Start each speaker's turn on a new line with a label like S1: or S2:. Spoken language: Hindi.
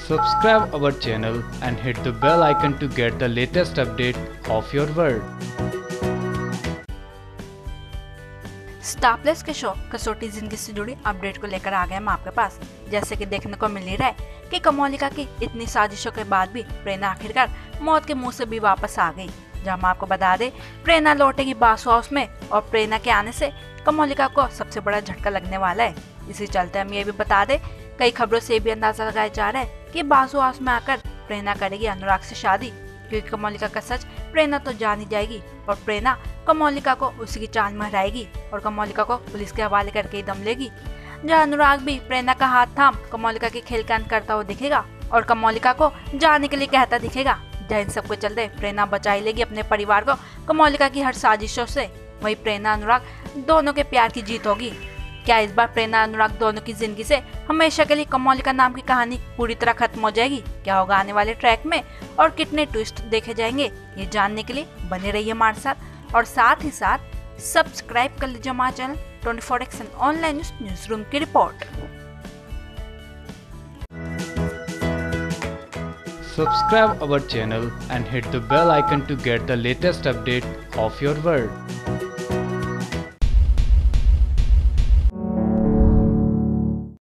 S1: Subscribe our channel and hit the bell icon to get the latest update of your world.
S2: Star plus के शो कसौटी जिंदगी से जुड़ी अपडेट को लेकर आ गए हम आपके पास। जैसे कि देखने को मिल ही रहा है कि कमोलिका की इतनी साजिशों के बाद भी प्रेरणा आखिरकार मौत के मुंह से भी वापस आ गई। जहां हम आपको बता दें प्रेरणा लौटेगी बासु हाउस में और प्रेरणा के आने से कमोलिका को सबसे बड़ा झटका लगने वाला है। इसी चलते हम ये भी बता दें कई खबरों से भी अंदाजा लगाया जा रहा है कि बासु हाउस में आकर प्रेरणा करेगी अनुराग से शादी, क्योंकि कमोलिका का सच प्रेरणा तो जान ही जाएगी और प्रेरणा कमोलिका को उसी की चाल में हराएगी और कमोलिका को पुलिस के हवाले करके ही दम लेगी। जहाँ अनुराग भी प्रेरणा का हाथ थाम कमोलिका के खेल का अंत करता हुआ दिखेगा और कमोलिका को जाने के लिए कहता दिखेगा। जहाँ इन सबको चलते प्रेरणा बचा ही लेगी अपने परिवार को कमोलिका की हर साजिशों से। वही प्रेरणा अनुराग दोनों के प्यार की जीत होगी। क्या इस बार प्रेरणा अनुराग दोनों की जिंदगी से हमेशा के लिए कमोलिका नाम की कहानी पूरी तरह खत्म हो जाएगी? क्या होगा आने वाले ट्रैक में और कितने ट्विस्ट देखे जाएंगे, ये जानने के लिए बने रहिए हमारे साथ और साथ ही साथ सब्सक्राइब कर लीजिए हमारा channel 24 action online news room की report.
S1: Subscribe our channel and hit the bell icon to get the latest update of your world.